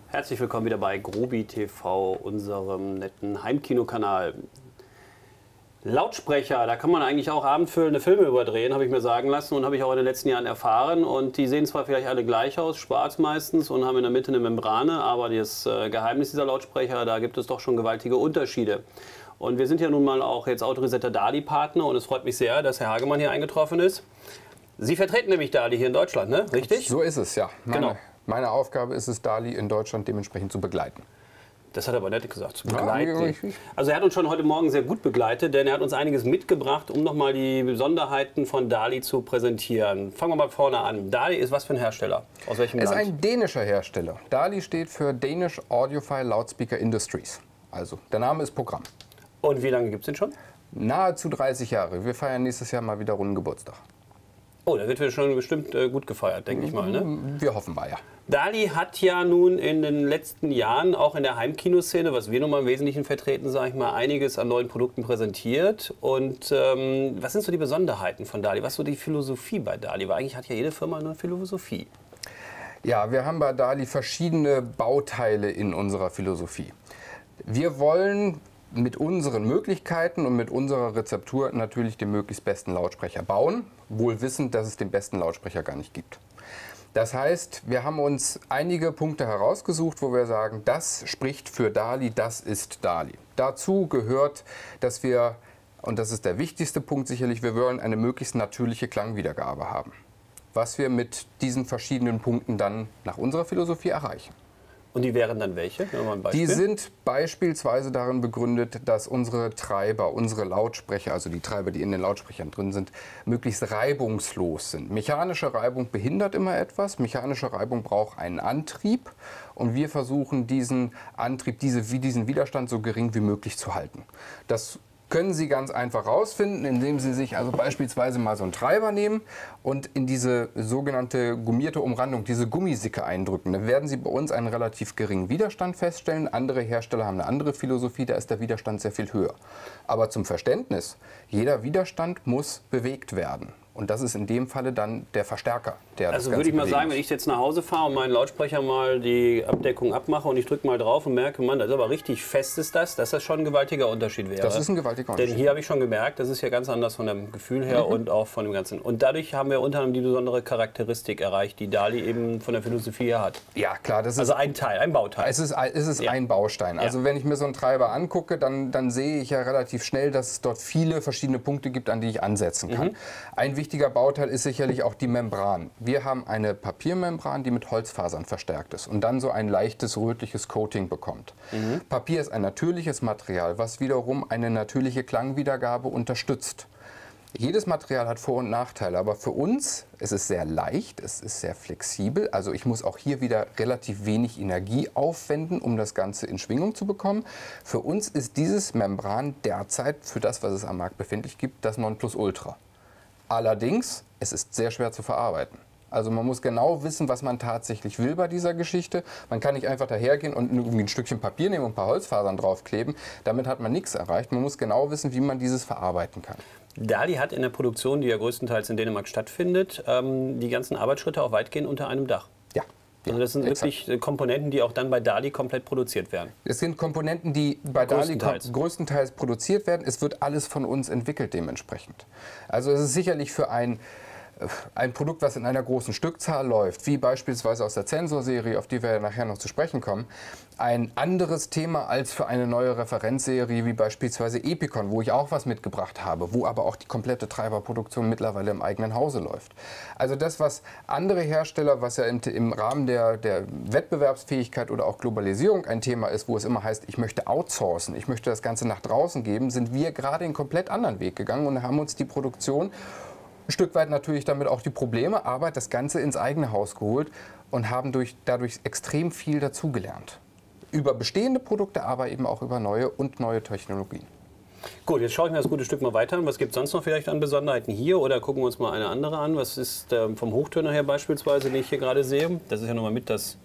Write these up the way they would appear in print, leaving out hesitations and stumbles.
Herzlich willkommen wieder bei Grobi TV, unserem netten Heimkinokanal. Lautsprecher, da kann man eigentlich auch abendfüllende Filme überdrehen, habe ich mir sagen lassen und habe ich auch in den letzten Jahren erfahren. Und die sehen zwar vielleicht alle gleich aus, schwarz meistens und haben in der Mitte eine Membrane, aber das Geheimnis dieser Lautsprecher, da gibt es doch schon gewaltige Unterschiede. Und wir sind ja nun mal auch jetzt autorisierter DALI-Partner und es freut mich sehr, dass Herr Hagemann hier eingetroffen ist. Sie vertreten nämlich DALI hier in Deutschland, ne? Richtig? So ist es, ja. Genau. Meine Aufgabe ist es, DALI in Deutschland dementsprechend zu begleiten. Das hat er aber nett gesagt, zu begleiten. Ja, also er hat uns schon heute Morgen sehr gut begleitet, denn er hat uns einiges mitgebracht, um nochmal die Besonderheiten von DALI zu präsentieren. Fangen wir mal vorne an. DALI ist was für ein Hersteller? Aus welchem Land? Es ist ein dänischer Hersteller. DALI steht für Danish Audiophile Loudspeaker Industries. Also, der Name ist Programm. Und wie lange gibt es den schon? Nahezu 30 Jahre. Wir feiern nächstes Jahr mal wieder runden Geburtstag. Oh, da wird schon bestimmt gut gefeiert, denke ich mal, ne? Wir hoffen mal, ja. DALI hat ja nun in den letzten Jahren auch in der Heimkinoszene, was wir nun mal im Wesentlichen vertreten, sage ich mal, einiges an neuen Produkten präsentiert. Und was sind so die Besonderheiten von DALI? Was ist so die Philosophie bei DALI? Weil eigentlich hat ja jede Firma eine Philosophie. Ja, wir haben bei DALI verschiedene Bauteile in unserer Philosophie. Wir wollen mit unseren Möglichkeiten und mit unserer Rezeptur natürlich den möglichst besten Lautsprecher bauen, wohl wissend, dass es den besten Lautsprecher gar nicht gibt. Das heißt, wir haben uns einige Punkte herausgesucht, wo wir sagen, das spricht für DALI, das ist DALI. Dazu gehört, dass wir, und das ist der wichtigste Punkt sicherlich, wir wollen eine möglichst natürliche Klangwiedergabe haben. Was wir mit diesen verschiedenen Punkten dann nach unserer Philosophie erreichen. Und die wären dann welche? Mal ein Beispiel. Die sind beispielsweise darin begründet, dass unsere Treiber, unsere Lautsprecher, also die Treiber, die in den Lautsprechern drin sind, möglichst reibungslos sind. Mechanische Reibung behindert immer etwas. Mechanische Reibung braucht einen Antrieb. Und wir versuchen, diesen Antrieb, diesen Widerstand so gering wie möglich zu halten. Das können Sie ganz einfach rausfinden, indem Sie sich also beispielsweise mal so einen Treiber nehmen und in diese sogenannte gummierte Umrandung, diese Gummisicke eindrücken. Dann werden Sie bei uns einen relativ geringen Widerstand feststellen. Andere Hersteller haben eine andere Philosophie, da ist der Widerstand sehr viel höher. Aber zum Verständnis, jeder Widerstand muss bewegt werden. Und das ist in dem Falle dann der Verstärker, der das Also Ganze würde ich mal bewegen sagen, muss. wenn ich jetzt nach Hause fahre und meinen Lautsprecher mal die Abdeckung abmache und ich drücke mal drauf und merke, Mann, das ist aber richtig fest ist das, dass das schon ein gewaltiger Unterschied wäre. Das ist ein gewaltiger Unterschied. Denn hier habe ich schon gemerkt, das ist ja ganz anders von dem Gefühl her und auch von dem Ganzen. Und dadurch haben wir unter anderem die besondere Charakteristik erreicht, die DALI eben von der Philosophie her hat. Ja, klar, das ist Also ein Teil, ein Bauteil. Es ist ein Baustein. Also wenn ich mir so einen Treiber angucke, dann sehe ich ja relativ schnell, dass es dort viele verschiedene Punkte gibt, an die ich ansetzen kann. Ein wichtiger Bauteil ist sicherlich auch die Membran. Wir haben eine Papiermembran, die mit Holzfasern verstärkt ist und dann so ein leichtes rötliches Coating bekommt. Papier ist ein natürliches Material, was wiederum eine natürliche Klangwiedergabe unterstützt. Jedes Material hat Vor- und Nachteile, aber für uns ist es sehr leicht, es ist sehr flexibel. Also ich muss auch hier wieder relativ wenig Energie aufwenden, um das Ganze in Schwingung zu bekommen. Für uns ist dieses Membran derzeit für das, was es am Markt befindlich gibt, das Nonplusultra. Allerdings, es ist sehr schwer zu verarbeiten. Also man muss genau wissen, was man tatsächlich will bei dieser Geschichte. Man kann nicht einfach dahergehen und irgendwie ein Stückchen Papier nehmen und ein paar Holzfasern draufkleben. Damit hat man nichts erreicht. Man muss genau wissen, wie man dieses verarbeiten kann. DALI hat in der Produktion, die ja größtenteils in Dänemark stattfindet, die ganzen Arbeitsschritte auch weitgehend unter einem Dach. Ja. Also das sind wirklich Komponenten, die auch dann bei DALI komplett produziert werden. Es sind Komponenten, die bei DALI größtenteils produziert werden. Es wird alles von uns entwickelt dementsprechend. Also es ist sicherlich für ein Produkt, was in einer großen Stückzahl läuft, wie beispielsweise aus der Zensor-Serie, auf die wir nachher noch zu sprechen kommen, ein anderes Thema als für eine neue Referenzserie wie beispielsweise Epicon, wo ich auch was mitgebracht habe, wo aber auch die komplette Treiberproduktion mittlerweile im eigenen Hause läuft. Also das, was andere Hersteller, was ja im Rahmen der Wettbewerbsfähigkeit oder auch Globalisierung ein Thema ist, wo es immer heißt, ich möchte outsourcen, ich möchte das Ganze nach draußen geben, sind wir gerade einen komplett anderen Weg gegangen und haben uns die Produktion ein Stück weit natürlich damit auch die Probleme, aber das Ganze ins eigene Haus geholt und haben dadurch extrem viel dazugelernt. Über bestehende Produkte, aber eben auch über neue Technologien. Gut, jetzt schaue ich mir das gute Stück mal weiter an. Was gibt es sonst noch vielleicht an Besonderheiten hier? Oder gucken wir uns mal eine andere an. Was ist vom Hochtöner her beispielsweise, den ich hier gerade sehe? Das ist ja nochmal mit das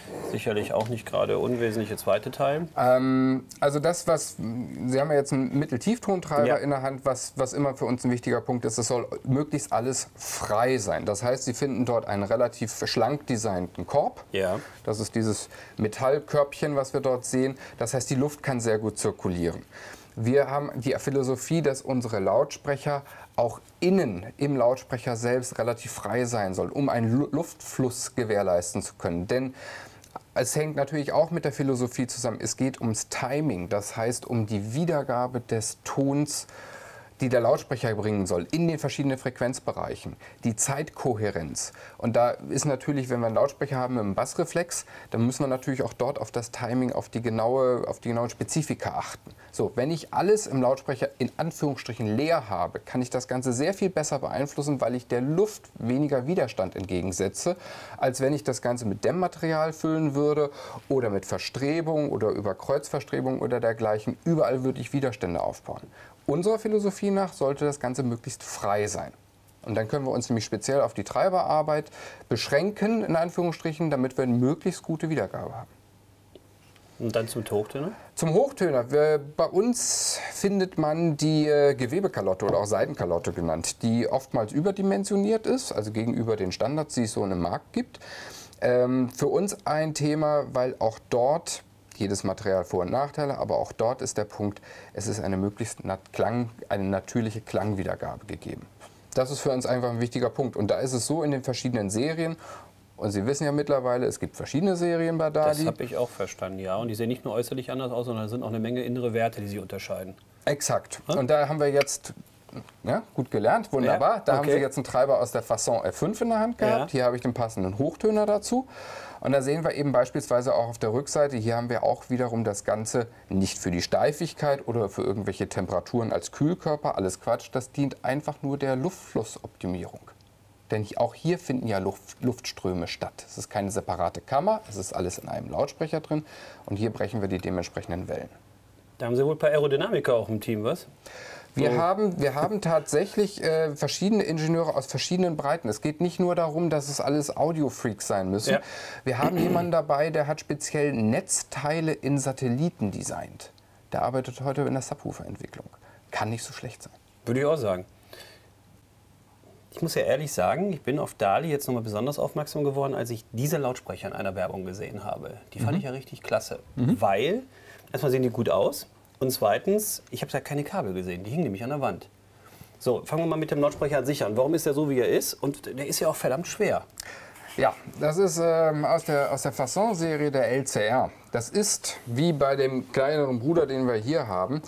Sicherlich auch nicht gerade unwesentliche zweite Teil. Also das, was, Sie haben ja jetzt einen Mitteltieftonschtreiber in der Hand, was immer für uns ein wichtiger Punkt ist, es soll möglichst alles frei sein. Das heißt, Sie finden dort einen relativ schlank designten Korb. Ja. Das ist dieses Metallkörbchen, was wir dort sehen. Das heißt, die Luft kann sehr gut zirkulieren. Wir haben die Philosophie, dass unsere Lautsprecher auch innen im Lautsprecher selbst relativ frei sein sollen, um einen Luftfluss gewährleisten zu können. Denn es hängt natürlich auch mit der Philosophie zusammen. Es geht ums Timing, das heißt um die Wiedergabe des Tons, die der Lautsprecher bringen soll, in den verschiedenen Frequenzbereichen, die Zeitkohärenz. Und da ist natürlich, wenn wir einen Lautsprecher haben mit einem Bassreflex, dann müssen wir natürlich auch dort auf das Timing, auf die genauen Spezifika achten. So, wenn ich alles im Lautsprecher in Anführungsstrichen leer habe, kann ich das Ganze sehr viel besser beeinflussen, weil ich der Luft weniger Widerstand entgegensetze, als wenn ich das Ganze mit Dämmmaterial füllen würde oder mit Verstrebung oder über Kreuzverstrebung oder dergleichen. Überall würde ich Widerstände aufbauen. Unserer Philosophie nach sollte das Ganze möglichst frei sein. Und dann können wir uns nämlich speziell auf die Treiberarbeit beschränken, in Anführungsstrichen, damit wir eine möglichst gute Wiedergabe haben. Und dann zum Hochtöner? Zum Hochtöner. Bei uns findet man die Gewebekalotte oder auch Seitenkalotte genannt, die oftmals überdimensioniert ist, also gegenüber den Standards, die es so im Markt gibt. Für uns ein Thema, weil auch dort jedes Material Vor- und Nachteile, aber auch dort ist der Punkt, es ist eine möglichst eine natürliche Klangwiedergabe gegeben. Das ist für uns einfach ein wichtiger Punkt. Und da ist es so in den verschiedenen Serien, und Sie wissen ja mittlerweile, es gibt verschiedene Serien bei Dadi. Das habe ich auch verstanden, ja. Und die sehen nicht nur äußerlich anders aus, sondern da sind auch eine Menge innere Werte, die sie unterscheiden. Exakt. Hm? Und da haben wir jetzt, ja, gut gelernt, wunderbar. Ja? Da haben Sie jetzt einen Treiber aus der Fasson F5 in der Hand gehabt. Ja. Hier habe ich den passenden Hochtöner dazu. Und da sehen wir eben beispielsweise auch auf der Rückseite, hier haben wir auch wiederum das Ganze nicht für die Steifigkeit oder für irgendwelche Temperaturen als Kühlkörper, alles Quatsch, das dient einfach nur der Luftflussoptimierung. Denn auch hier finden ja Luftströme statt. Es ist keine separate Kammer, es ist alles in einem Lautsprecher drin und hier brechen wir die dementsprechenden Wellen. Da haben Sie wohl ein paar Aerodynamiker auch im Team, was? Wir haben tatsächlich verschiedene Ingenieure aus verschiedenen Breiten. Es geht nicht nur darum, dass es alles Audio-Freaks sein müssen. Ja. Wir haben jemanden dabei, der hat speziell Netzteile in Satelliten designt. Der arbeitet heute in der Subwoofer-Entwicklung. Kann nicht so schlecht sein. Würde ich auch sagen. Ich muss ja ehrlich sagen, ich bin auf Dali jetzt nochmal besonders aufmerksam geworden, als ich diese Lautsprecher in einer Werbung gesehen habe. Die fand ich ja richtig klasse, weil erstmal sehen die gut aus. Und zweitens, ich habe ja keine Kabel gesehen, die hingen nämlich an der Wand. So, fangen wir mal mit dem Lautsprecher an sich an. Warum ist der so, wie er ist? Und der ist ja auch verdammt schwer. Ja, das ist aus der Fasson-Serie der LCR. Das ist, wie bei dem kleineren Bruder, den wir hier haben,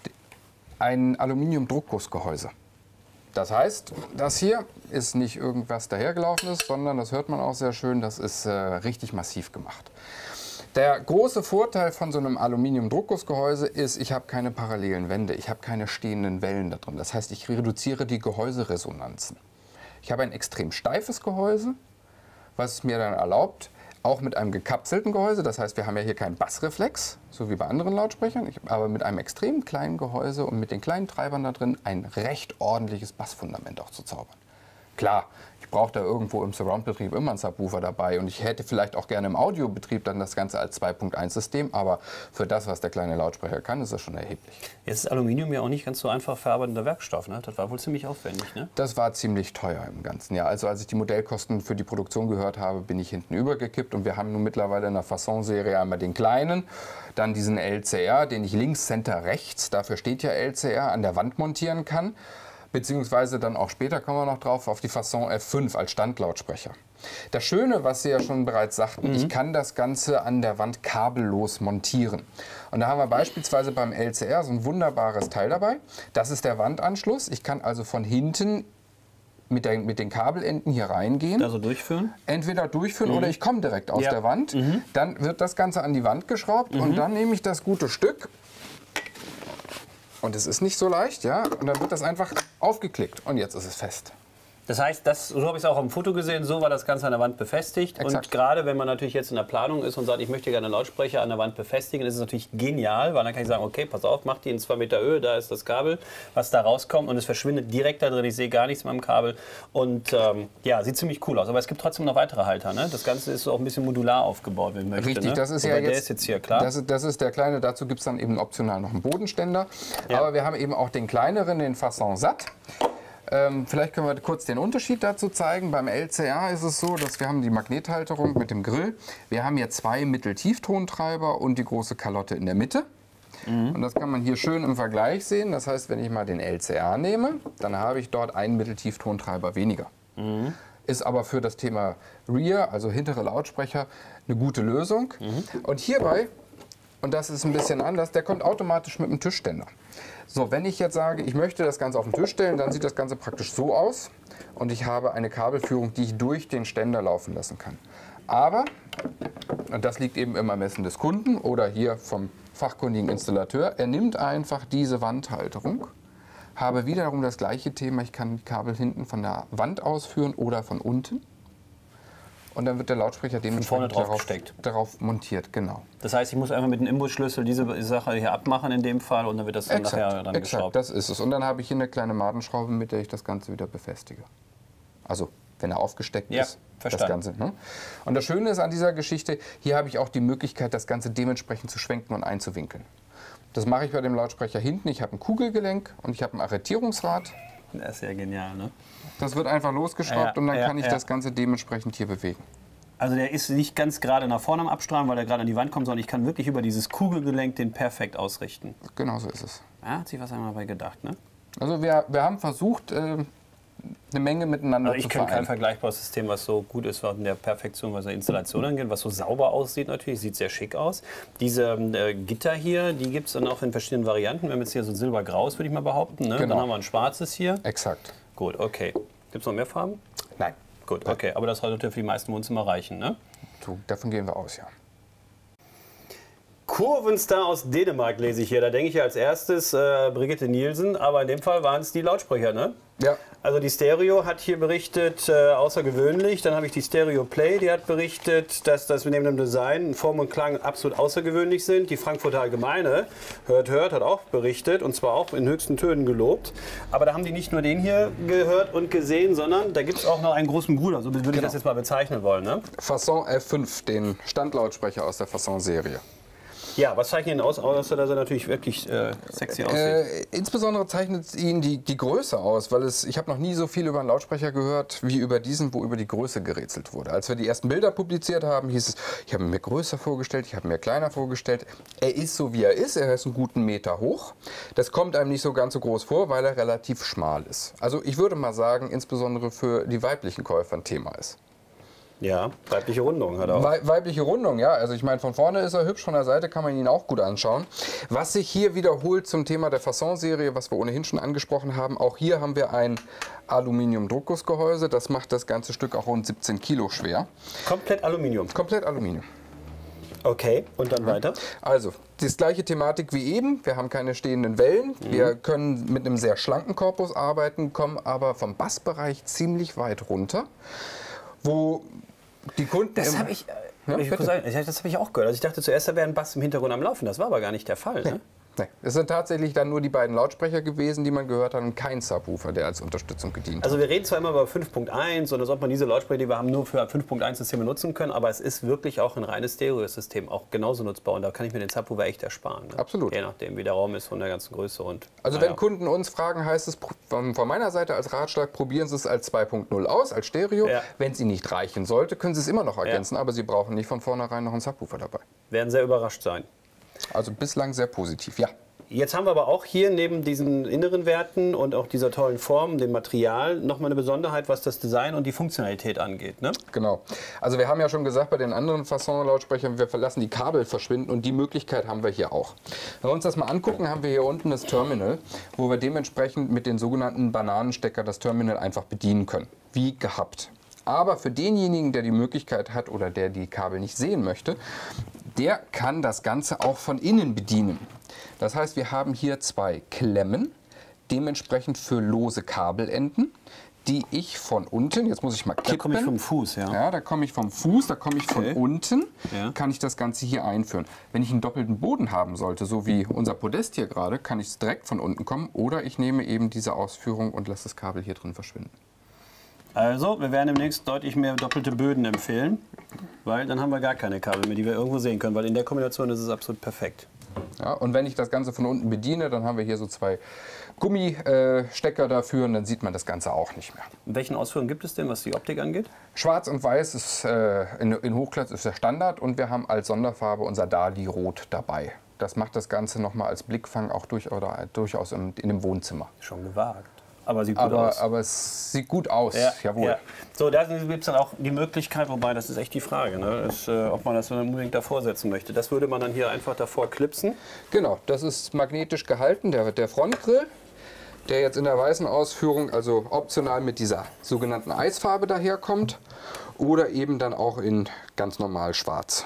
ein Aluminium-Druckgussgehäuse. Das heißt, das hier ist nicht irgendwas dahergelaufen ist, sondern, das hört man auch sehr schön, das ist richtig massiv gemacht. Der große Vorteil von so einem Aluminium-Druckgussgehäuse ist, ich habe keine parallelen Wände, ich habe keine stehenden Wellen da drin. Das heißt, ich reduziere die Gehäuseresonanzen. Ich habe ein extrem steifes Gehäuse, was es mir dann erlaubt, auch mit einem gekapselten Gehäuse, das heißt, wir haben ja hier keinen Bassreflex, so wie bei anderen Lautsprechern, aber mit einem extrem kleinen Gehäuse und mit den kleinen Treibern da drin ein recht ordentliches Bassfundament auch zu zaubern. Klar, ich brauche da irgendwo im Surround-Betrieb immer einen Subwoofer dabei und ich hätte vielleicht auch gerne im Audiobetrieb dann das Ganze als 2.1-System, aber für das, was der kleine Lautsprecher kann, ist das schon erheblich. Jetzt ist Aluminium ja auch nicht ganz so einfach verarbeitender Werkstoff, ne? Das war wohl ziemlich aufwendig, ne? Das war ziemlich teuer im ganzen Jahr. Also als ich die Modellkosten für die Produktion gehört habe, bin ich hinten übergekippt und wir haben nun mittlerweile in der Fasson-Serie einmal den kleinen, dann diesen LCR, den ich links, Center, rechts, dafür steht ja LCR, an der Wand montieren kann. Beziehungsweise dann auch später kommen wir noch drauf, auf die Fasson F5 als Standlautsprecher. Das Schöne, was Sie ja schon bereits sagten, ich kann das Ganze an der Wand kabellos montieren. Und da haben wir beispielsweise beim LCR so ein wunderbares Teil dabei. Das ist der Wandanschluss. Ich kann also von hinten mit den Kabelenden hier reingehen. Also durchführen? Entweder durchführen oder ich komme direkt aus der Wand. Dann wird das Ganze an die Wand geschraubt und dann nehme ich das gute Stück. Und es ist nicht so leicht, ja. Und dann wird das einfach aufgeklickt und jetzt ist es fest. Das heißt, so habe ich es auch am Foto gesehen, so war das Ganze an der Wand befestigt. Exakt. Und gerade wenn man natürlich jetzt in der Planung ist und sagt, ich möchte gerne einen Lautsprecher an der Wand befestigen, ist es natürlich genial, weil dann kann ich sagen, okay, pass auf, mach die in 2 Meter Höhe, da ist das Kabel, was da rauskommt und es verschwindet direkt da drin, ich sehe gar nichts mehr am Kabel und ja, sieht ziemlich cool aus. Aber es gibt trotzdem noch weitere Halter, ne? Das Ganze ist auch ein bisschen modular aufgebaut, wenn man möchte. Richtig, ne? das ist Wobei ja der jetzt, ist jetzt hier, klar. Das ist der kleine, dazu gibt es dann eben optional noch einen Bodenständer. Ja. Aber wir haben eben auch den kleineren, den Fasson Satt. Vielleicht können wir kurz den Unterschied dazu zeigen. Beim LCA ist es so, dass wir haben die Magnethalterung mit dem Grill. Wir haben hier 2 Mitteltieftontreiber und die große Kalotte in der Mitte. Und das kann man hier schön im Vergleich sehen. Das heißt, wenn ich mal den LCA nehme, dann habe ich dort einen Mitteltieftontreiber weniger. Ist aber für das Thema Rear, also hintere Lautsprecher, eine gute Lösung. Und hierbei, und das ist ein bisschen anders, der kommt automatisch mit dem Tischständer. So, wenn ich jetzt sage, ich möchte das Ganze auf den Tisch stellen, dann sieht das Ganze praktisch so aus und ich habe eine Kabelführung, die ich durch den Ständer laufen lassen kann. Aber, und das liegt eben im Ermessen des Kunden oder hier vom fachkundigen Installateur, er nimmt einfach diese Wandhalterung, habe wiederum das gleiche Thema, ich kann die Kabel hinten von der Wand ausführen oder von unten. Und dann wird der Lautsprecher dementsprechend darauf montiert, genau. Das heißt, ich muss einfach mit dem Imbusschlüssel diese Sache hier abmachen in dem Fall und dann wird das dann nachher dann geschraubt. Das ist es. Und dann habe ich hier eine kleine Madenschraube, mit der ich das Ganze wieder befestige. Also, wenn er aufgesteckt ist, verstanden. das Ganze. Ne? Und das Schöne ist an dieser Geschichte, hier habe ich auch die Möglichkeit, das Ganze dementsprechend zu schwenken und einzuwinkeln. Das mache ich bei dem Lautsprecher hinten. Ich habe ein Kugelgelenk und ich habe ein Arretierungsrad. Das ist ja genial, ne? Das wird einfach losgeschraubt und dann kann ich das Ganze dementsprechend hier bewegen. Also der ist nicht ganz gerade nach vorne am Abstrahlen, weil er gerade an die Wand kommt, sondern ich kann wirklich über dieses Kugelgelenk den perfekt ausrichten. Genau so ist es. Ja, hat sich was einmal dabei gedacht, ne? Also wir haben versucht, eine Menge miteinander zu vereinen. Ich kenne kein vergleichbares System, was so gut ist in der Perfektion, was die Installation angeht, was so sauber aussieht natürlich, sieht sehr schick aus. Diese Gitter hier, die gibt es dann auch in verschiedenen Varianten. Wir haben jetzt hier so ein silbergraues, würde ich mal behaupten. Ne? Genau. Dann haben wir ein schwarzes hier. Exakt. Gut, okay. Gibt es noch mehr Farben? Nein. Gut, okay. Aber das sollte für die meisten Wohnzimmer reichen, ne? So, davon gehen wir aus, ja. Kurvenstar aus Dänemark lese ich hier. Da denke ich als erstes Brigitte Nielsen, aber in dem Fall waren es die Lautsprecher, ne? Ja. Also die Stereo hat hier berichtet, außergewöhnlich. Dann habe ich die Stereo Play, die hat berichtet, dass das neben dem Design, Form und Klang absolut außergewöhnlich sind. Die Frankfurter Allgemeine, hört, hat auch berichtet und zwar auch in höchsten Tönen gelobt. Aber da haben die nicht nur den hier gehört und gesehen, sondern da gibt es auch noch einen großen Bruder, so würde ich das jetzt mal bezeichnen wollen. Ne? Fasson F5, den Standlautsprecher aus der Fasson-Serie. Ja, was zeichnet ihn aus, außer dass er natürlich wirklich sexy aussieht? Insbesondere zeichnet ihn die Größe aus, weil ich habe noch nie so viel über einen Lautsprecher gehört, wie über diesen, wo über die Größe gerätselt wurde. Als wir die ersten Bilder publiziert haben, hieß es, ich habe ihn mir größer vorgestellt, ich habe ihn mir kleiner vorgestellt. Er ist so, wie er ist einen guten Meter hoch. Das kommt einem nicht so ganz so groß vor, weil er relativ schmal ist. Also ich würde mal sagen, insbesondere für die weiblichen Käufer ein Thema ist. Ja, weibliche Rundung hat er auch. Weibliche Rundung, ja. Also ich meine, von vorne ist er hübsch, von der Seite kann man ihn auch gut anschauen. Was sich hier wiederholt zum Thema der Fasson-Serie, was wir ohnehin schon angesprochen haben, auch hier haben wir ein Aluminium-Druckgussgehäuse. Das macht das ganze Stück auch rund 17 Kilo schwer. Komplett Aluminium? Komplett Aluminium. Okay, und dann weiter? Also, die gleiche Thematik wie eben. Wir haben keine stehenden Wellen. Wir können mit einem sehr schlanken Korpus arbeiten, kommen aber vom Bassbereich ziemlich weit runter, wo die Kunden... Das habe ich, das hab ich auch gehört. Also ich dachte zuerst, da wäre ein Bass im Hintergrund am Laufen. Das war aber gar nicht der Fall. Ne? Nee. Es sind tatsächlich dann nur die beiden Lautsprecher gewesen, die man gehört hat und kein Subwoofer, der als Unterstützung gedient hat. Also wir reden zwar immer über 5.1 und als ob man diese Lautsprecher, die wir haben, nur für 5.1 Systeme nutzen können, aber es ist wirklich auch ein reines Stereo-System, auch genauso nutzbar und da kann ich mir den Subwoofer echt ersparen. Ne? Absolut. Je nachdem, wie der Raum ist von der ganzen Größe. Und, also wenn Kunden uns fragen, heißt es von meiner Seite als Ratschlag, probieren Sie es als 2.0 aus, als Stereo. Ja. Wenn es Ihnen nicht reichen sollte, können Sie es immer noch ergänzen, aber Sie brauchen nicht von vornherein noch einen Subwoofer dabei. Werden sehr überrascht sein. Also bislang sehr positiv, ja. Jetzt haben wir aber auch hier neben diesen inneren Werten und auch dieser tollen Form, dem Material, nochmal eine Besonderheit, was das Design und die Funktionalität angeht. Ne? Genau. Also wir haben ja schon gesagt, bei den anderen Fasson-Lautsprechern, wir lassen die Kabel verschwinden und die Möglichkeit haben wir hier auch. Wenn wir uns das mal angucken, haben wir hier unten das Terminal, wo wir dementsprechend mit den sogenannten Bananenstecker das Terminal einfach bedienen können. Wie gehabt. Aber für denjenigen, der die Möglichkeit hat oder der die Kabel nicht sehen möchte, der kann das Ganze auch von innen bedienen. Das heißt, wir haben hier zwei Klemmen, dementsprechend für lose Kabelenden, die ich von unten, jetzt muss ich mal kippen. Da komme ich vom Fuß, ja. Ja, da komme ich vom Fuß, da komme ich von unten, Ja. kann ich das Ganze hier einführen. Wenn ich einen doppelten Boden haben sollte, so wie unser Podest hier gerade, kann ich es direkt von unten kommen oder ich nehme eben diese Ausführung und lasse das Kabel hier drin verschwinden. Also, wir werden demnächst deutlich mehr doppelte Böden empfehlen, weil dann haben wir gar keine Kabel mehr, die wir irgendwo sehen können, weil in der Kombination ist es absolut perfekt. Ja, und wenn ich das Ganze von unten bediene, dann haben wir hier so zwei Gummistecker dafür und dann sieht man das Ganze auch nicht mehr. In welchen Ausführungen gibt es denn, was die Optik angeht? Schwarz und Weiß ist in Hochglanz ist der Standard und wir haben als Sonderfarbe unser Dali-Rot dabei. Das macht das Ganze nochmal als Blickfang auch durchaus in dem Wohnzimmer. Schon gewagt. Aber sieht gut aus. Aber es sieht gut aus, Ja, jawohl. ja. So, da gibt es dann auch die Möglichkeit, wobei das ist echt die Frage, ne? Ob man das dann unbedingt davor setzen möchte. Das würde man dann hier einfach davor klipsen. Genau, das ist magnetisch gehalten, der Frontgrill, der jetzt in der weißen Ausführung, also optional mit dieser sogenannten Eisfarbe daherkommt oder eben dann auch in ganz normal schwarz.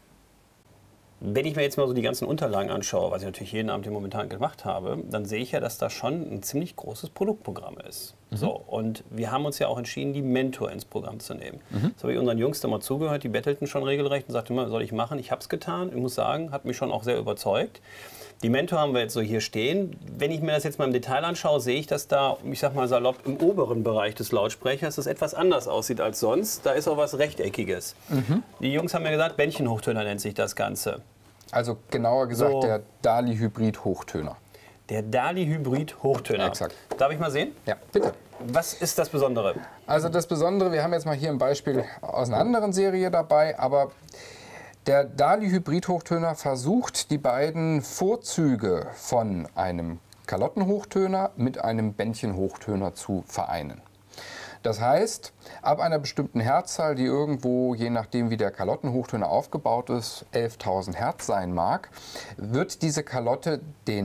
Wenn ich mir jetzt mal so die ganzen Unterlagen anschaue, was ich natürlich jeden Abend hier momentan gemacht habe, dann sehe ich ja, dass da schon ein ziemlich großes Produktprogramm ist. So, und wir haben uns ja auch entschieden, die Mentor ins Programm zu nehmen. Das habe ich unseren Jungs da mal zugehört, die bettelten schon regelrecht und sagten immer, soll ich machen? Ich habe es getan. Ich muss sagen, hat mich schon auch sehr überzeugt. Die Mentor haben wir jetzt so hier stehen. Wenn ich mir das jetzt mal im Detail anschaue, sehe ich, dass da, ich sag mal salopp, im oberen Bereich des Lautsprechers das etwas anders aussieht als sonst. Da ist auch was Rechteckiges. Die Jungs haben mir gesagt, Bändchenhochtöner nennt sich das Ganze. Also genauer gesagt So. der Dali-Hybrid-Hochtöner. Der Dali-Hybrid-Hochtöner. Exakt. Darf ich mal sehen? Ja, bitte. Was ist das Besondere? Also das Besondere, wir haben jetzt mal hier ein Beispiel aus einer anderen Serie dabei, aber der Dali-Hybrid-Hochtöner versucht, die beiden Vorzüge von einem Kalottenhochtöner mit einem Bändchenhochtöner zu vereinen. Das heißt, ab einer bestimmten Herzzahl, die irgendwo, je nachdem wie der Kalottenhochtöner aufgebaut ist, 11.000 Hertz sein mag, wird diese Kalotte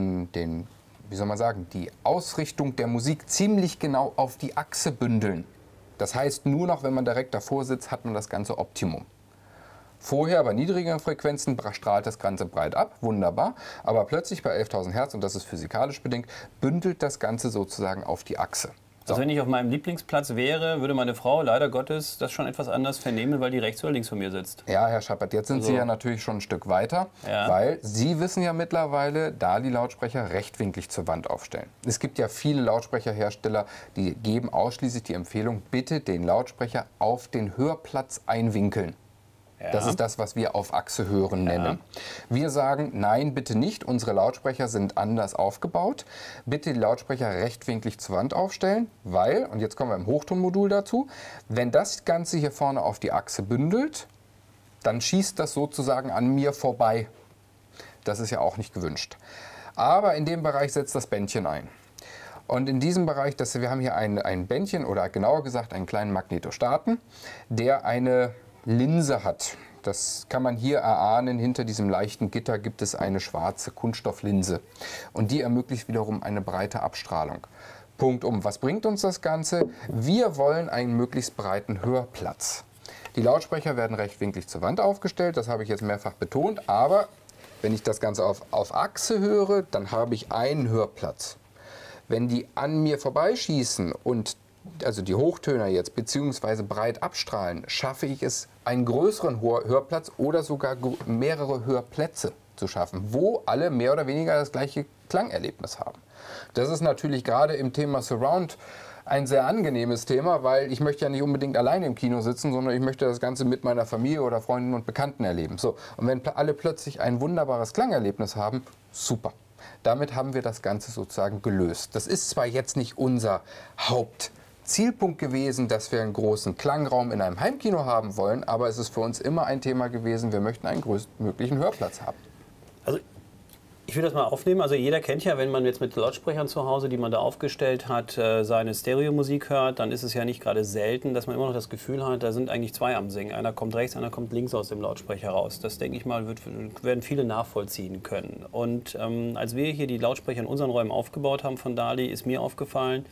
wie soll man sagen, die Ausrichtung der Musik ziemlich genau auf die Achse bündeln. Das heißt, nur noch, wenn man direkt davor sitzt, hat man das ganze Optimum. Vorher bei niedrigeren Frequenzen strahlt das Ganze breit ab, wunderbar, aber plötzlich bei 11.000 Hertz, und das ist physikalisch bedingt, bündelt das Ganze sozusagen auf die Achse. So. Also wenn ich auf meinem Lieblingsplatz wäre, würde meine Frau leider Gottes das schon etwas anders vernehmen, weil die rechts oder links von mir sitzt. Ja, Herr Schappert, jetzt sind Sie ja natürlich schon ein Stück weiter, weil Sie wissen ja mittlerweile, Dali-Lautsprecher rechtwinklig zur Wand aufstellen. Es gibt ja viele Lautsprecherhersteller, die geben ausschließlich die Empfehlung, bitte den Lautsprecher auf den Hörplatz einwinkeln. Das ist das, was wir auf Achse hören nennen. Wir sagen, nein, bitte nicht. Unsere Lautsprecher sind anders aufgebaut. Bitte die Lautsprecher rechtwinklig zur Wand aufstellen, weil, und jetzt kommen wir im Hochtonmodul dazu, wenn das Ganze hier vorne auf die Achse bündelt, dann schießt das sozusagen an mir vorbei. Das ist ja auch nicht gewünscht. Aber in dem Bereich setzt das Bändchen ein. Und in diesem Bereich, wir haben hier ein Bändchen oder genauer gesagt einen kleinen Magnetostaten, der eine Linse hat. Das kann man hier erahnen. Hinter diesem leichten Gitter gibt es eine schwarze Kunststofflinse. Und die ermöglicht wiederum eine breite Abstrahlung. Punktum. Was bringt uns das Ganze? Wir wollen einen möglichst breiten Hörplatz. Die Lautsprecher werden rechtwinklig zur Wand aufgestellt. Das habe ich jetzt mehrfach betont. Aber wenn ich das Ganze auf Achse höre, dann habe ich einen Hörplatz. Wenn die an mir vorbeischießen und also die Hochtöner jetzt, beziehungsweise breit abstrahlen, schaffe ich es, einen größeren Hörplatz oder sogar mehrere Hörplätze zu schaffen, wo alle mehr oder weniger das gleiche Klangerlebnis haben. Das ist natürlich gerade im Thema Surround ein sehr angenehmes Thema, weil ich möchte ja nicht unbedingt alleine im Kino sitzen, sondern ich möchte das Ganze mit meiner Familie oder Freunden und Bekannten erleben. So, und wenn alle plötzlich ein wunderbares Klangerlebnis haben, super. Damit haben wir das Ganze sozusagen gelöst. Das ist zwar jetzt nicht unser Hauptzielpunkt gewesen, dass wir einen großen Klangraum in einem Heimkino haben wollen, aber es ist für uns immer ein Thema gewesen, wir möchten einen größtmöglichen Hörplatz haben. Also ich will das mal aufnehmen. Also jeder kennt ja, wenn man jetzt mit Lautsprechern zu Hause, die man da aufgestellt hat, seine Stereomusik hört, dann ist es ja nicht gerade selten, dass man immer noch das Gefühl hat, da sind eigentlich zwei am Singen. Einer kommt rechts, einer kommt links aus dem Lautsprecher raus. Das, denke ich mal, werden viele nachvollziehen können. Und als wir hier die Lautsprecher in unseren Räumen aufgebaut haben von Dali, ist mir aufgefallen,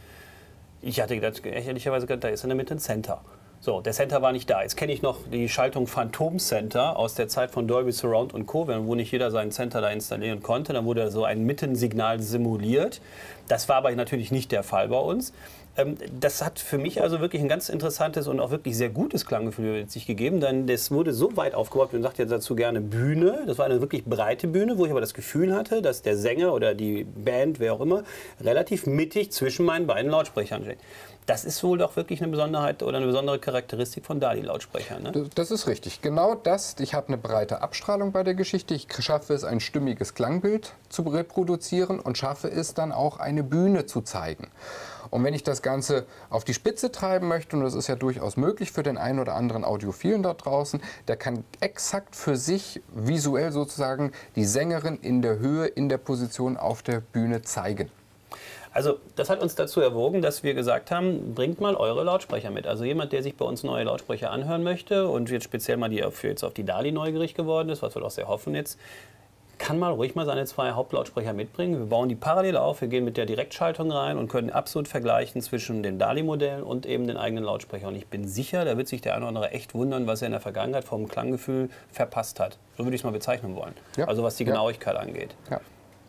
ich hatte gedacht, ehrlicherweise gedacht, da ist in der Mitte ein Center. So, der Center war nicht da. Jetzt kenne ich noch die Schaltung Phantom Center aus der Zeit von Dolby Surround und Co., wo nicht jeder seinen Center da installieren konnte. Dann wurde so ein Mittensignal simuliert. Das war aber natürlich nicht der Fall bei uns. Das hat für mich also wirklich ein ganz interessantes und auch wirklich sehr gutes Klanggefühl sich gegeben, denn das wurde so weit aufgebaut, man sagt ja dazu gerne Bühne, das war eine wirklich breite Bühne, wo ich aber das Gefühl hatte, dass der Sänger oder die Band, wer auch immer, relativ mittig zwischen meinen beiden Lautsprechern steht. Das ist wohl doch wirklich eine Besonderheit oder eine besondere Charakteristik von DALI-Lautsprechern. Ne? Das ist richtig. Genau das. Ich habe eine breite Abstrahlung bei der Geschichte. Ich schaffe es, ein stimmiges Klangbild zu reproduzieren und schaffe es dann auch, eine Bühne zu zeigen. Und wenn ich das Ganze auf die Spitze treiben möchte, und das ist ja durchaus möglich für den einen oder anderen Audiophilen da draußen, der kann exakt für sich visuell sozusagen die Sängerin in der Höhe, in der Position auf der Bühne zeigen. Also das hat uns dazu erwogen, dass wir gesagt haben, bringt mal eure Lautsprecher mit. Also jemand, der sich bei uns neue Lautsprecher anhören möchte und jetzt speziell mal jetzt auf die DALI neugierig geworden ist, was wir doch sehr hoffen jetzt, kann mal ruhig mal seine 2 Hauptlautsprecher mitbringen. Wir bauen die parallel auf, wir gehen mit der Direktschaltung rein und können absolut vergleichen zwischen den DALI-Modellen und eben den eigenen Lautsprecher. Und ich bin sicher, da wird sich der eine oder andere echt wundern, was er in der Vergangenheit vom Klanggefühl verpasst hat. So würde ich es mal bezeichnen wollen. Ja. Also was die Genauigkeit angeht. Ja.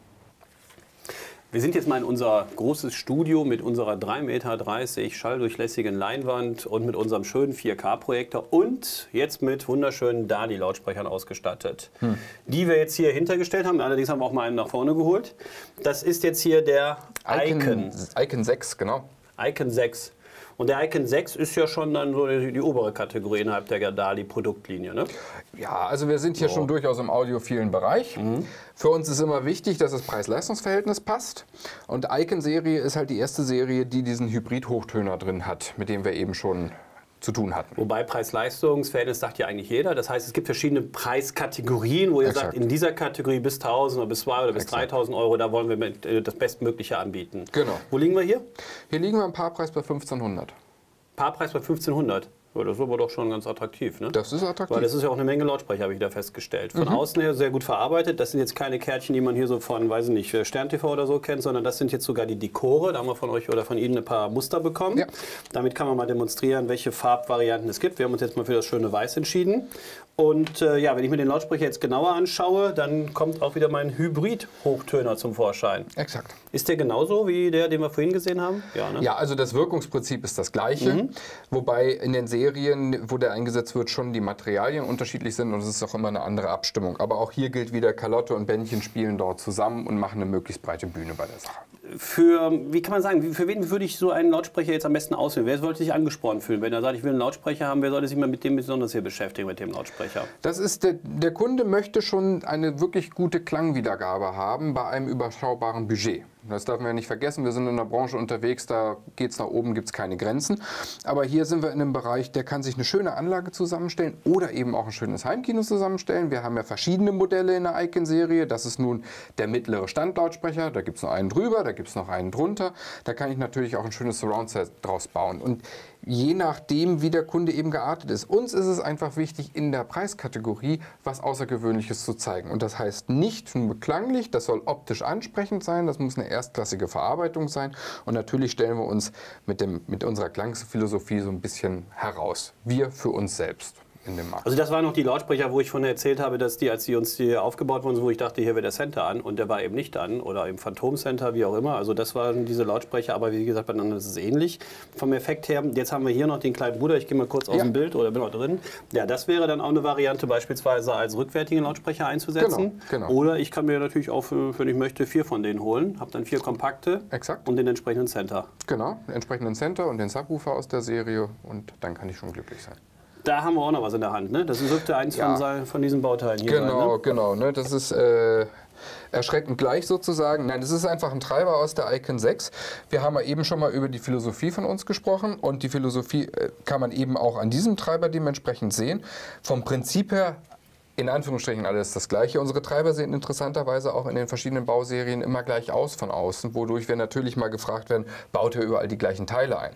Wir sind jetzt mal in unser großes Studio mit unserer 3,30 Meter schalldurchlässigen Leinwand und mit unserem schönen 4K-Projektor und jetzt mit wunderschönen DALI-Lautsprechern ausgestattet, die wir jetzt hier hintergestellt haben. Allerdings haben wir auch mal einen nach vorne geholt. Das ist jetzt hier der Icon 6, genau. Icon 6. Und der Icon 6 ist ja schon dann so die obere Kategorie innerhalb der DALI-Produktlinie, ne? Ja, also wir sind hier schon durchaus im audiophilen Bereich. Für uns ist immer wichtig, dass das Preis-Leistungs-Verhältnis passt. Und Icon-Serie ist halt die erste Serie, die diesen Hybrid-Hochtöner drin hat, mit dem wir eben schon zu tun hatten. Wobei Preis-Leistungs-Verhältnis sagt ja eigentlich jeder. Das heißt, es gibt verschiedene Preiskategorien, wo ihr sagt, in dieser Kategorie bis 1.000 oder bis 2.000 oder bis 3.000 Euro, da wollen wir das Bestmögliche anbieten. Genau. Wo liegen wir hier? Hier liegen wir im Paarpreis bei 1.500. Paarpreis bei 1.500? Ja, das ist aber doch schon ganz attraktiv, ne? Das ist attraktiv. Weil das ist ja auch eine Menge Lautsprecher, habe ich da festgestellt. Von außen her sehr gut verarbeitet. Das sind jetzt keine Kärtchen, die man hier so von, weiß ich nicht, Stern TV oder so kennt, sondern das sind jetzt sogar die Dekore. Da haben wir von euch oder von Ihnen ein paar Muster bekommen. Ja. Damit kann man mal demonstrieren, welche Farbvarianten es gibt. Wir haben uns jetzt mal für das schöne Weiß entschieden. Und ja, wenn ich mir den Lautsprecher jetzt genauer anschaue, dann kommt auch wieder mein Hybrid-Hochtöner zum Vorschein. Exakt. Ist der genauso wie der, den wir vorhin gesehen haben? Ja, ne? Ja, also das Wirkungsprinzip ist das gleiche. Wobei in den Serien, wo der eingesetzt wird, schon die Materialien unterschiedlich sind und es ist auch immer eine andere Abstimmung. Aber auch hier gilt wieder, Kalotte und Bändchen spielen dort zusammen und machen eine möglichst breite Bühne bei der Sache. Wie kann man sagen, für wen würde ich so einen Lautsprecher jetzt am besten auswählen? Wer sollte sich angesprochen fühlen? Wenn er sagt, ich will einen Lautsprecher haben, wer sollte sich mal mit dem besonders hier beschäftigen, mit dem Lautsprecher? Das ist der Kunde möchte schon eine wirklich gute Klangwiedergabe haben bei einem überschaubaren Budget. Das darf man ja nicht vergessen, wir sind in einer Branche unterwegs, da geht es nach oben, gibt es keine Grenzen. Aber hier sind wir in einem Bereich, der kann sich eine schöne Anlage zusammenstellen oder eben auch ein schönes Heimkino zusammenstellen. Wir haben ja verschiedene Modelle in der Icon-Serie. Das ist nun der mittlere Standlautsprecher, da gibt es noch einen drüber, da gibt es noch einen drunter. Da kann ich natürlich auch ein schönes Surround-Set draus bauen. Und je nachdem, wie der Kunde eben geartet ist. Uns ist es einfach wichtig, in der Preiskategorie was Außergewöhnliches zu zeigen. Und das heißt nicht nur klanglich, das soll optisch ansprechend sein, das muss eine erstklassige Verarbeitung sein. Und natürlich stellen wir uns mit unserer Klangphilosophie so ein bisschen heraus. Wir für uns selbst. In dem Markt. Also das waren noch die Lautsprecher, wo ich von erzählt habe, dass die, als die uns hier aufgebaut wurden, wo ich dachte, hier wäre der Center an und der war eben nicht an oder im Phantom Center, wie auch immer. Also das waren diese Lautsprecher, aber wie gesagt, beieinander ist es ähnlich vom Effekt her. Jetzt haben wir hier noch den kleinen Bruder, ich gehe mal kurz aus dem Bild oder bin noch drin. Ja, das wäre dann auch eine Variante beispielsweise als rückwärtigen Lautsprecher einzusetzen. Genau. Oder ich kann mir natürlich auch, wenn ich möchte, 4 von denen holen, habe dann 4 kompakte und den entsprechenden Center. Genau, den entsprechenden Center und den Subwoofer aus der Serie und dann kann ich schon glücklich sein. Da haben wir auch noch was in der Hand, ne? Das dürfte eins von diesen Bauteilen hier sein, ne? Genau, ne? Das ist erschreckend gleich sozusagen. Nein, das ist einfach ein Treiber aus der Icon 6. Wir haben ja eben schon mal über die Philosophie von uns gesprochen und die Philosophie kann man eben auch an diesem Treiber dementsprechend sehen. Vom Prinzip her in Anführungsstrichen alles das Gleiche. Unsere Treiber sehen interessanterweise auch in den verschiedenen Bauserien immer gleich aus von außen, wodurch wir natürlich mal gefragt werden, baut ihr überall die gleichen Teile ein?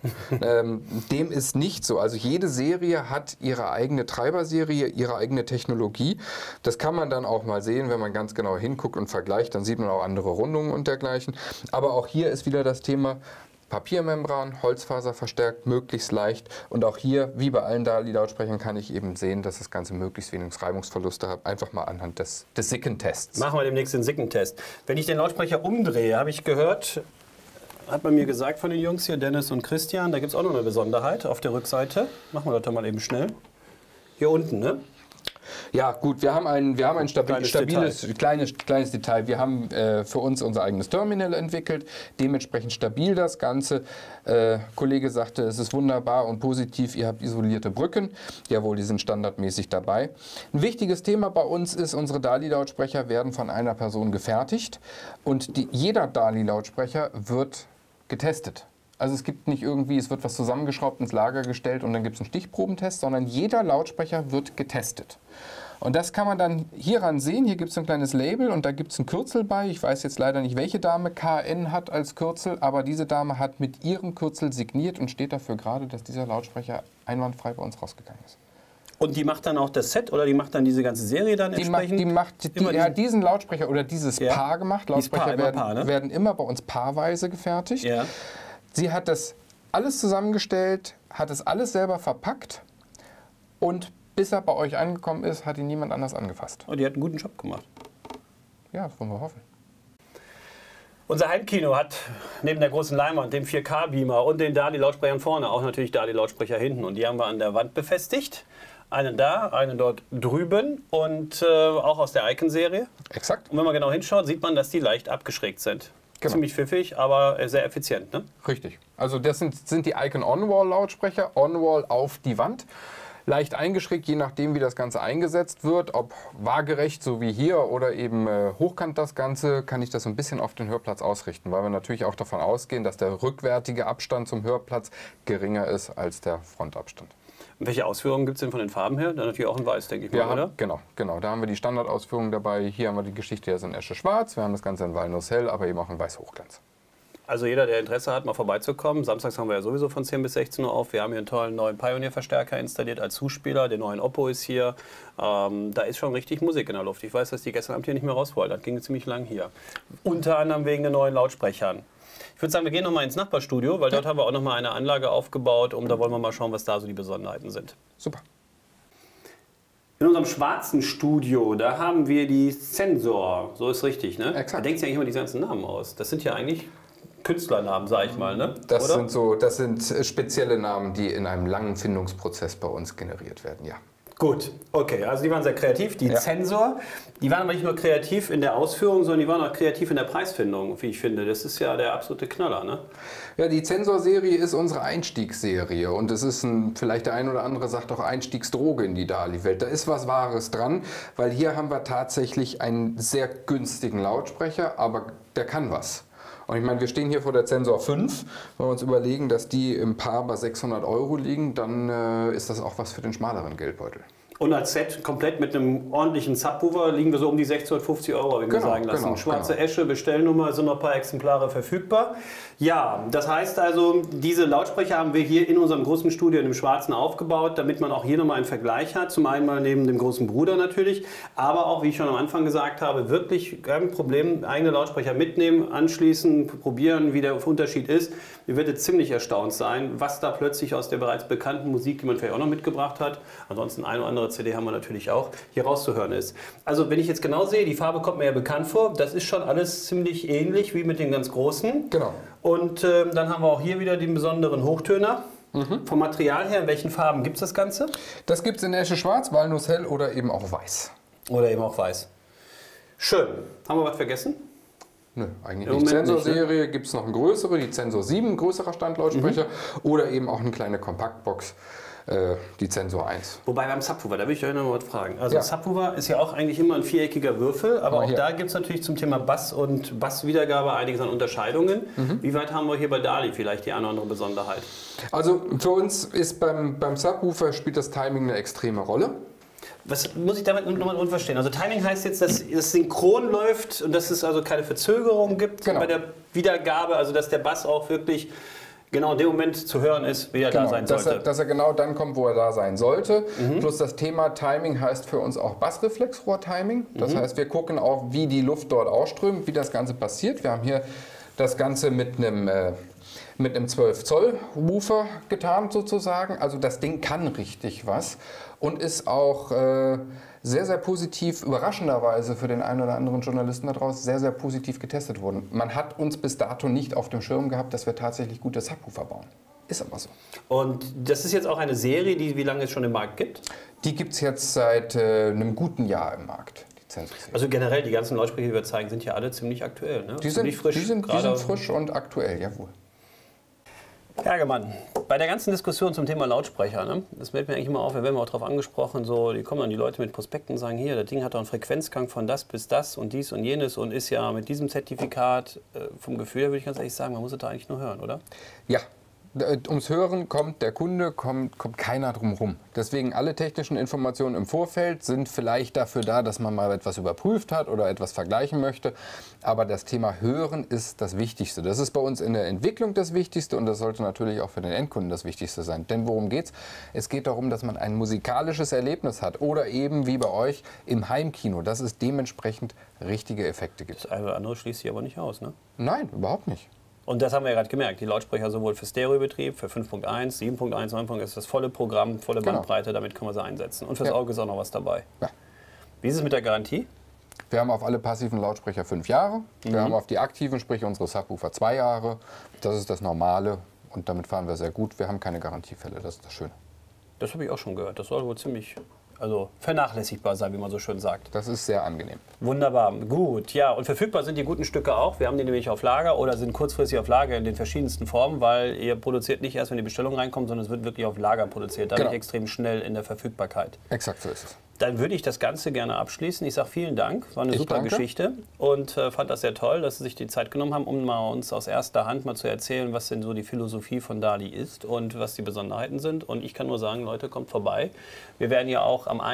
Dem ist nicht so. Also jede Serie hat ihre eigene Treiberserie, ihre eigene Technologie. Das kann man dann auch mal sehen, wenn man ganz genau hinguckt und vergleicht, dann sieht man auch andere Rundungen und dergleichen. Aber auch hier ist wieder das Thema, Papiermembran, Holzfaser verstärkt, möglichst leicht. Und auch hier, wie bei allen DALI-Lautsprechern, kann ich eben sehen, dass das Ganze möglichst wenig Reibungsverluste hat. Einfach mal anhand des Sicken-Tests. Machen wir demnächst den Sicken-Test. Wenn ich den Lautsprecher umdrehe, habe ich gehört, hat man mir gesagt von den Jungs hier, Dennis und Christian, da gibt es auch noch eine Besonderheit auf der Rückseite. Machen wir das doch mal eben schnell. Hier unten, ne? Ja, gut, wir haben ein stabiles, kleines Detail. Wir haben für uns unser eigenes Terminal entwickelt, dementsprechend stabil das Ganze. Kollege sagte, es ist wunderbar und positiv, ihr habt isolierte Brücken. Jawohl, die sind standardmäßig dabei. Ein wichtiges Thema bei uns ist, unsere DALI-Lautsprecher werden von einer Person gefertigt und jeder DALI-Lautsprecher wird getestet. Also es gibt nicht irgendwie, es wird was zusammengeschraubt, ins Lager gestellt und dann gibt es einen Stichprobentest, sondern jeder Lautsprecher wird getestet. Und das kann man dann hieran sehen. Hier gibt es ein kleines Label und da gibt es ein Kürzel bei. Ich weiß jetzt leider nicht, welche Dame KN hat als Kürzel, aber diese Dame hat mit ihrem Kürzel signiert und steht dafür gerade, dass dieser Lautsprecher einwandfrei bei uns rausgegangen ist. Und die macht dann auch das Set oder die macht dann diese ganze Serie dann entsprechend? Die hat diesen Lautsprecher oder dieses Paar gemacht. Lautsprecher werden immer bei uns paarweise gefertigt. Ja. Sie hat das alles zusammengestellt, hat es alles selber verpackt und bis er bei euch angekommen ist, hat ihn niemand anders angefasst. Oh, die hat einen guten Job gemacht. Ja, das wollen wir hoffen. Unser Heimkino hat neben der großen Leinwand, dem 4K-Beamer und den DALI-Lautsprechern vorne auch natürlich DALI-Lautsprecher hinten. Und die haben wir an der Wand befestigt. Einen da, einen dort drüben und auch aus der Icon-Serie. Exakt. Und wenn man genau hinschaut, sieht man, dass die leicht abgeschrägt sind. Genau. Ziemlich pfiffig, aber sehr effizient, ne? Richtig. Also das sind die Icon On-Wall-Lautsprecher, On-Wall auf die Wand. Leicht eingeschrägt, je nachdem, wie das Ganze eingesetzt wird. Ob waagerecht, so wie hier, oder eben hochkant das Ganze, kann ich das so ein bisschen auf den Hörplatz ausrichten. Weil wir natürlich auch davon ausgehen, dass der rückwärtige Abstand zum Hörplatz geringer ist als der Frontabstand. Und welche Ausführungen gibt es denn von den Farben her? Dann natürlich auch in Weiß, denke ich mal, oder? Genau. Da haben wir die Standardausführungen dabei. Hier haben wir die Geschichte jetzt in Esche Schwarz. Wir haben das Ganze in Walnuss Hell, aber eben auch in Weiß Hochglanz. Also jeder, der Interesse hat, mal vorbeizukommen. Samstags haben wir ja sowieso von 10 bis 16 Uhr auf. Wir haben hier einen tollen neuen Pioneer-Verstärker installiert als Zuspieler. Der neue Oppo ist hier. Da ist schon richtig Musik in der Luft. Ich weiß, dass die gestern Abend hier nicht mehr raus wollten. Das ging ziemlich lang hier. Unter anderem wegen den neuen Lautsprechern. Ich würde sagen, wir gehen noch mal ins Nachbarstudio, weil dort haben wir auch noch mal eine Anlage aufgebaut. Und da wollen wir mal schauen, was da so die Besonderheiten sind. Super. In unserem schwarzen Studio, da haben wir die Sensor. So ist richtig, ne? Exakt. Da denkst du ja eigentlich immer die ganzen Namen aus. Das sind ja eigentlich Künstlernamen, sag ich mal, ne? Das sind spezielle Namen, die in einem langen Findungsprozess bei uns generiert werden, ja. Gut, okay, also die waren sehr kreativ, die Sensor. Die waren aber nicht nur kreativ in der Ausführung, sondern die waren auch kreativ in der Preisfindung, wie ich finde. Das ist ja der absolute Knaller, ne? Ja, die Sensor-Serie ist unsere Einstiegsserie und es ist vielleicht der ein oder andere sagt auch Einstiegsdroge in die DALI-Welt. Da ist was Wahres dran, weil hier haben wir tatsächlich einen sehr günstigen Lautsprecher, aber der kann was. Und ich meine, wir stehen hier vor der Sensor 5. Wenn wir uns überlegen, dass die im Paar bei 600 € liegen, dann ist das auch was für den schmaleren Geldbeutel. Und als Set komplett mit einem ordentlichen Subwoofer liegen wir so um die 650 €, habe ich mir sagen lassen. Schwarze Esche, Bestellnummer, sind noch ein paar Exemplare verfügbar. Ja, das heißt also, diese Lautsprecher haben wir hier in unserem großen Studio in dem Schwarzen aufgebaut, damit man auch hier nochmal einen Vergleich hat. Zum einen mal neben dem großen Bruder natürlich, aber auch, wie ich schon am Anfang gesagt habe, wirklich kein Problem, eigene Lautsprecher mitnehmen, anschließen, probieren, wie der Unterschied ist. Ihr werdet ziemlich erstaunt sein, was da plötzlich aus der bereits bekannten Musik, die man vielleicht auch noch mitgebracht hat, ansonsten eine oder andere CD haben wir natürlich auch, hier rauszuhören ist. Also wenn ich jetzt genau sehe, die Farbe kommt mir ja bekannt vor, das ist schon alles ziemlich ähnlich wie mit den ganz großen. Genau. Und dann haben wir auch hier wieder den besonderen Hochtöner. Vom Material her, in welchen Farben gibt es das Ganze? Das gibt es in Esche Schwarz, Walnuss Hell oder eben auch Weiß. Oder eben auch Weiß. Schön. Haben wir was vergessen? Nö, eigentlich nicht. Sensor-Serie gibt es noch eine größere, die Sensor 7, größerer Standlautsprecher, oder eben auch eine kleine Kompaktbox, die Sensor 1. Wobei beim Subwoofer, da will ich euch noch mal was fragen. Also Subwoofer ist ja auch eigentlich immer ein viereckiger Würfel, aber auch da gibt es natürlich zum Thema Bass und Basswiedergabe einiges an Unterscheidungen. Wie weit haben wir hier bei DALI vielleicht die eine oder andere Besonderheit? Also für uns ist beim Subwoofer spielt das Timing eine extreme Rolle. Was muss ich damit nochmal verstehen? Also Timing heißt jetzt, dass es synchron läuft und dass es also keine Verzögerung gibt bei der Wiedergabe, also dass der Bass auch wirklich genau in dem Moment zu hören ist, wie er da sein sollte. Dass er genau dann kommt, wo er da sein sollte. Plus das Thema Timing heißt für uns auch Bassreflexrohr-Timing. Das heißt, wir gucken auch, wie die Luft dort ausströmt, wie das Ganze passiert. Wir haben hier das Ganze mit einem mit einem 12 Zoll Woofer getarnt sozusagen. Also das Ding kann richtig was und ist auch sehr, sehr positiv, überraschenderweise für den einen oder anderen Journalisten daraus, sehr, sehr positiv getestet worden. Man hat uns bis dato nicht auf dem Schirm gehabt, dass wir tatsächlich gute Subwoofer bauen. Ist aber so. Und das ist jetzt auch eine Serie, die wie lange es schon im Markt gibt? Die gibt es jetzt seit einem guten Jahr im Markt. Also generell, die ganzen Lautsprecher, die wir zeigen, sind ja alle ziemlich aktuell. Ne? Die sind frisch. Die sind frisch und aktuell, jawohl. Herr Hagemann, bei der ganzen Diskussion zum Thema Lautsprecher, ne, das fällt mir eigentlich immer auf, wir werden auch darauf angesprochen, so, die kommen dann die Leute mit Prospekten und sagen, hier, das Ding hat doch einen Frequenzgang von das bis das und dies und jenes und ist ja mit diesem Zertifikat, vom Gefühl her würde ich ganz ehrlich sagen, man muss es da eigentlich nur hören, oder? Ja. Ums Hören kommt der Kunde, kommt keiner drum rum. Deswegen alle technischen Informationen im Vorfeld sind vielleicht dafür da, dass man mal etwas überprüft hat oder etwas vergleichen möchte. Aber das Thema Hören ist das Wichtigste. Das ist bei uns in der Entwicklung das Wichtigste und das sollte natürlich auch für den Endkunden das Wichtigste sein. Denn worum geht's? Es geht darum, dass man ein musikalisches Erlebnis hat oder eben wie bei euch im Heimkino, dass es dementsprechend richtige Effekte gibt. Das eine oder andere schließt sich aber nicht aus, ne? Nein, überhaupt nicht. Und das haben wir ja gerade gemerkt, die Lautsprecher sowohl für Stereobetrieb, für 5.1, 7.1, 9.1 ist das volle Programm, volle Bandbreite, damit können wir sie einsetzen. Und fürs Auge ist auch noch was dabei. Ja. Wie ist es mit der Garantie? Wir haben auf alle passiven Lautsprecher 5 Jahre, wir haben auf die aktiven, sprich unsere Subwoofer 2 Jahre. Das ist das Normale und damit fahren wir sehr gut. Wir haben keine Garantiefälle, das ist das Schöne. Das habe ich auch schon gehört, das soll wohl ziemlich... Also vernachlässigbar sein, wie man so schön sagt. Das ist sehr angenehm. Wunderbar, gut. Ja, und verfügbar sind die guten Stücke auch. Wir haben die nämlich auf Lager oder sind kurzfristig auf Lager in den verschiedensten Formen, weil ihr produziert nicht erst, wenn die Bestellung reinkommt, sondern es wird wirklich auf Lager produziert. Dadurch extrem schnell in der Verfügbarkeit. Exakt so ist es. Dann würde ich das Ganze gerne abschließen. Ich sage vielen Dank, war eine super Geschichte und fand das sehr toll, dass Sie sich die Zeit genommen haben, um mal uns aus erster Hand mal zu erzählen, was denn so die Philosophie von DALI ist und was die Besonderheiten sind. Und ich kann nur sagen, Leute, kommt vorbei. Wir werden ja auch am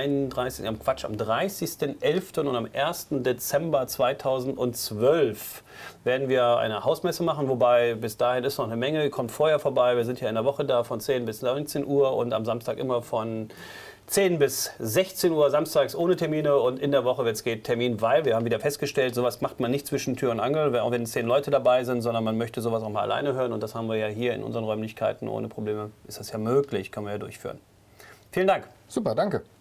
30.11. und am 1. Dezember 2012 werden wir eine Hausmesse machen, wobei bis dahin ist noch eine Menge, kommt vorher vorbei. Wir sind ja in der Woche da von 10 bis 19 Uhr und am Samstag immer von 10 bis 16 Uhr, samstags ohne Termine und in der Woche, wenn es geht, Termin, weil wir haben wieder festgestellt, sowas macht man nicht zwischen Tür und Angel, auch wenn 10 Leute dabei sind, sondern man möchte sowas auch mal alleine hören und das haben wir ja hier in unseren Räumlichkeiten ohne Probleme, ist das ja möglich, können wir ja durchführen. Vielen Dank. Super, danke.